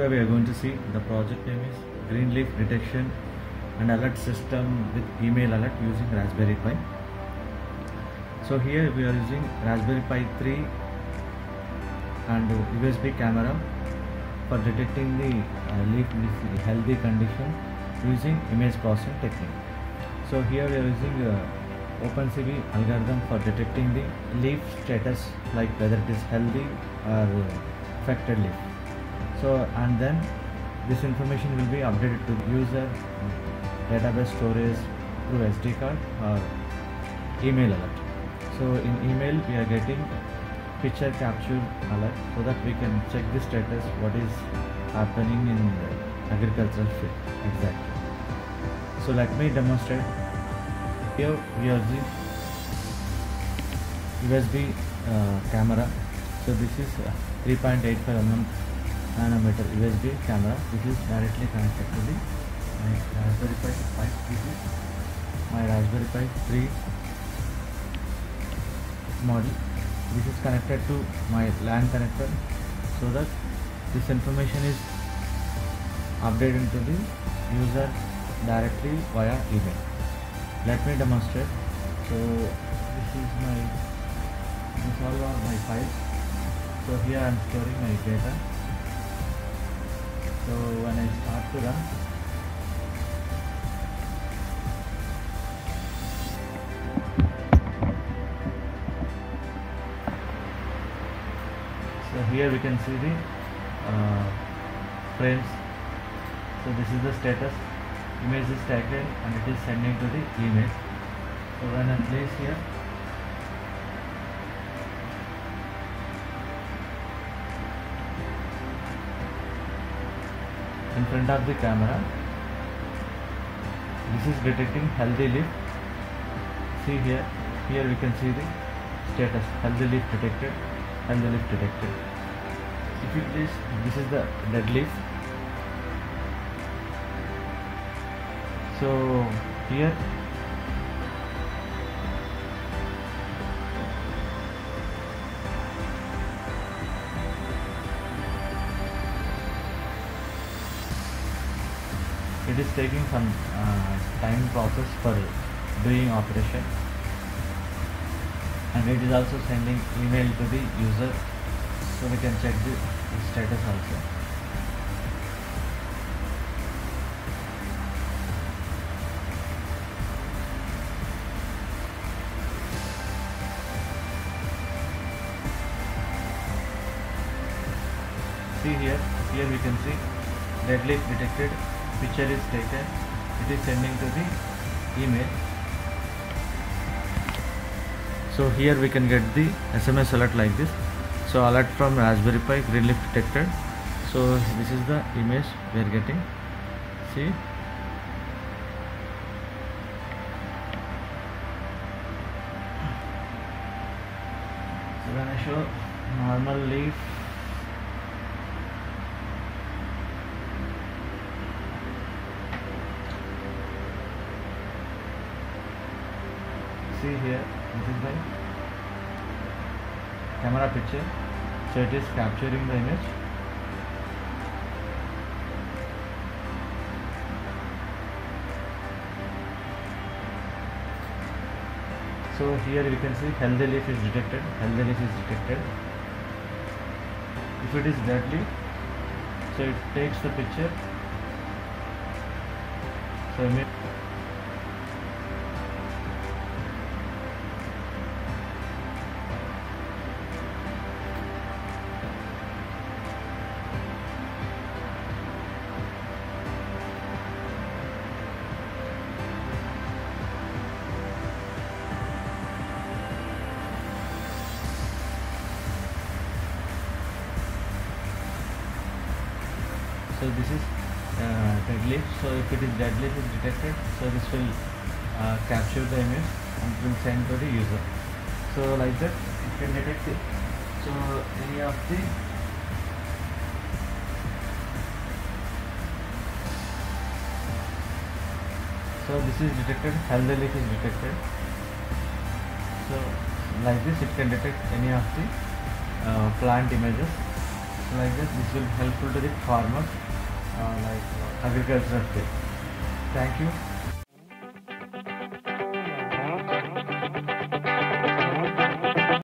we are going to see the project name is Green Leaf Detection and Alert System with Email Alert using Raspberry Pi. So here we are using Raspberry Pi 3 and USB camera for detecting the leaf healthy condition using image processing technique. So here we are using OpenCV algorithm for detecting the leaf status, like whether it is healthy or affected leaf. So and then this information will be updated to the user database storage through SD card or email alert. So in email we are getting picture capture alert so that we can check the status, what is happening in the agricultural field exactly. So let me demonstrate. Here we are using USB camera. So this is 3.85 mm nanometer USB camera. This is directly connected to the Raspberry Pi 5. This is my Raspberry Pi 3 model. This is connected to my LAN connector so that this information is updated to the user directly via email. Let me demonstrate. So these all are my files. So here I am storing my data. So when I start to run, so here we can see the frames. So this is the status. Image is taken and it is sending to the email. So when I place here, in front of the camera, this is detecting healthy leaf. See here we can see the status, healthy leaf detected, healthy leaf detected. If you place, this is the dead leaf. So here it is taking some time process for doing operation, and it is also sending email to the user so we can check the status also. See here we can see dead leaf detected, picture is taken, it is sending to the email. So here we can get the SMS alert like this. So alert from Raspberry Pi, green leaf detected. So this is the image we are getting. See, so when I show normal leaf, see here, this is my camera picture, so it is capturing the image. So here we can see healthy leaf is detected, healthy leaf is detected. If it is dead leaf, so it takes the picture. So this is dead leaf. So if it is dead leaf is detected, so this will capture the image and will send to the user. So like that it can detect it. So any of the this is detected, healthy leaf is detected. So like this it can detect any of the plant images. like that. This will helpful to the farmers, like agricultural field. Thank you.